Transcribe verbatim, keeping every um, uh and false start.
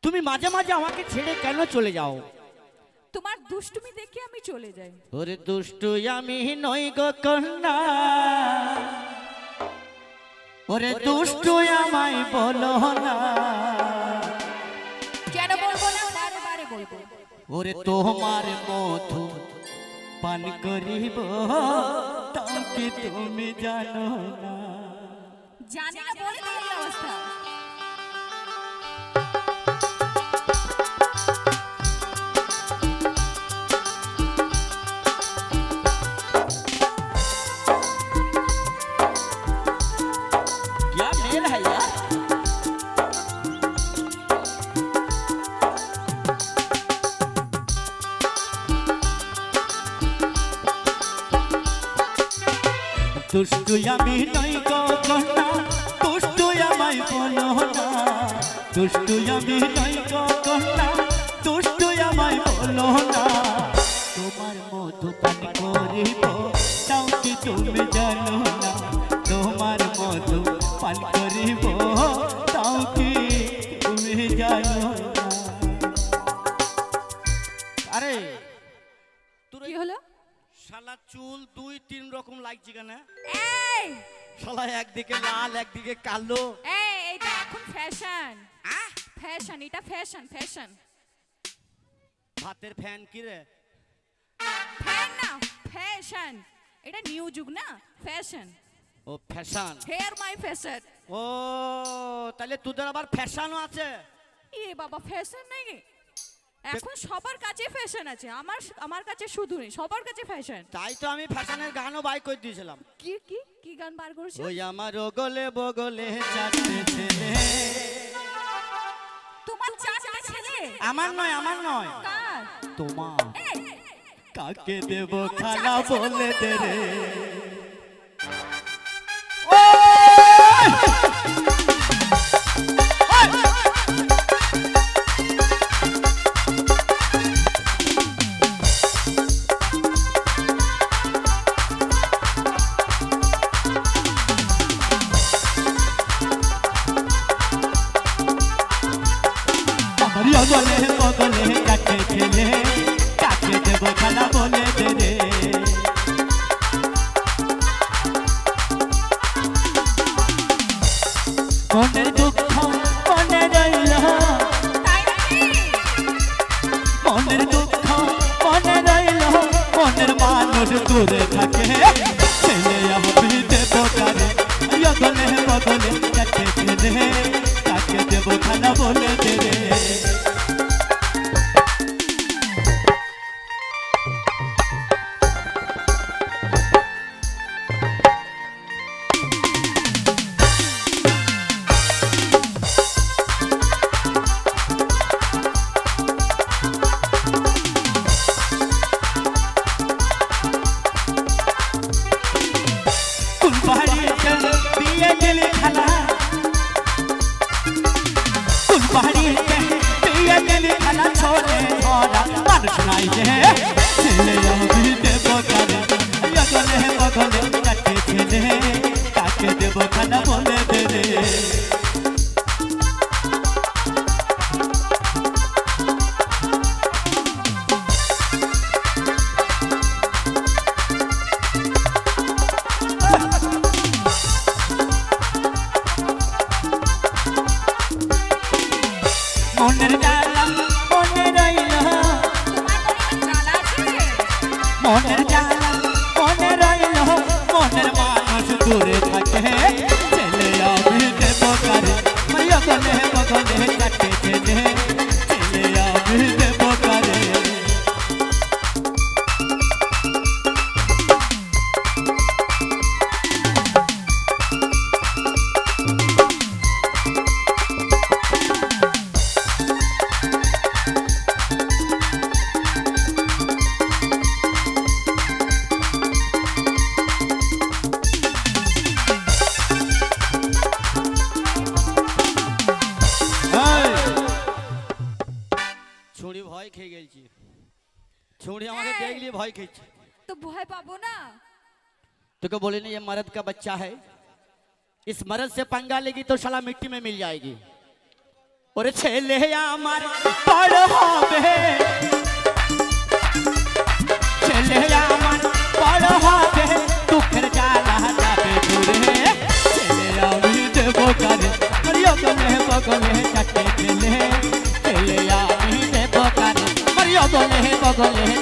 তুমি মাঝে মাঝে আমাকে ছেড়ে কেন চলে যাও? তোমার দুষ্টুমি দেখে আমি চলে যাই। ওরে দুষ্টু আমি নই গো কন্যা, ওরে দুষ্টু আমায় বলো না। কেন বলবো না, বারে বারে বলবো। ওরে তোমার মধু পান করিব তাও কি তুমি জানো না? জানি না বলে তো এই অবস্থা। দুষ্টু আমি নই গো কন্যা, দুষ্টু আমায় বলো না। দুষ্টু আমি নই গো কন্যা, দুষ্টু আমায় বলো না। তোমার মধু পান করিব তাও কি তুমি জানো না? তোমার মধু পান করিব তাও কি তুমি জানো না? আরে কি হলো? শালা চুল দুই তিন রকম লাগছে কেন? এই শালা একদিকে লাল একদিকে কালো। এই এটা এখন ফ্যাশন। আহ ফ্যাশন, এটা ফ্যাশন ফ্যাশন। ভাতের ফ্যান কি রে? ফ্যান না, ফ্যাশন। এটা নিউ যুগ না, ফ্যাশন। ও ফ্যাশন, হেয়ার মাই ফ্যাশন। ও তাহলে তোদের আবার ফ্যাশনও আছে? এ বাবা ফ্যাশন নাকি? এখন সবার কাছে ফ্যাশন আছে, আমার আমার কাছে শুধু নেই, সবার কাছে ফ্যাশন। তাই তো আমি ফ্যাশনের গানও বাই করে দিয়েছিলাম। কি কি কি গান বার করেছিস? ওই আমার ওগলে বগলে চারটে ছেলে। তোমার চারটে ছেলে? আমার নয়, আমার নয়। কার? তোমার। কাকে দেব খানা বলে দে রে। বগলে বগলে কাকে ছেলে, কাকে দেব খানা বলে দে রে। মনের দুঃখ মনে রইল, মনের দুঃখ মনে রইল, মনের মানুষ দূরে থাকে। ছেলে আমি দেব কারে, বগলে বগলে কাকে ছেলে, কাকে দেব খানা বলে দে রে। মনের জ্বালা মনে রইল, মনের জ্বালা মনে রইল, মনের মানুষ দূরে থাকে। ছেলে আমি দেব কারে, বগলে বগলে কাটে ছেলে, ছেলে আমি দেব কারে। भय खेच तो भय पाबो ना। तो क्या बोले नहीं ये मर्द का बच्चा है, इस मर्द से पंगा लेगी तो साला मिट्टी में मिल जाएगी। ওরে ছেলে আমার বড় হবে, ছেলে আমার বড় হবে, দুঃখের জ্বালা যাবে দূরে। ছেলে আমি দেবো কারে, মারিও বলে বগলে চারটে ছেলে, ছেলে আমি দেবো কারে, মারিও বলে বগলে